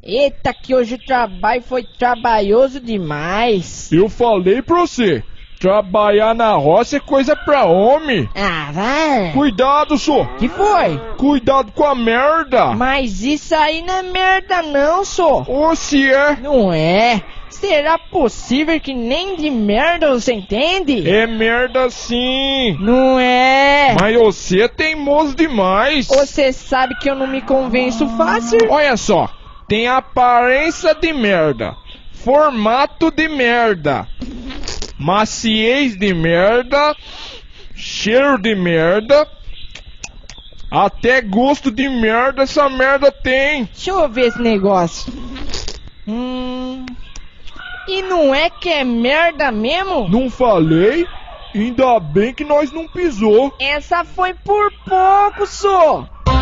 Eita, que hoje o trabalho foi trabalhoso demais. Eu falei pra você, trabalhar na roça é coisa pra homem. Ah, vai. Cuidado, só. Que foi? Cuidado com a merda. Mas isso aí não é merda não, só. Ou se é? Não é. Será possível que nem de merda você entende? É merda sim. Não é. Mas você é teimoso demais. Você sabe que eu não me convenço fácil? Olha só, tem aparência de merda, formato de merda, maciez de merda, cheiro de merda, até gosto de merda essa merda tem. Deixa eu ver esse negócio. E não é que é merda mesmo? Não falei? Ainda bem que nós não pisou. Essa foi por pouco, só.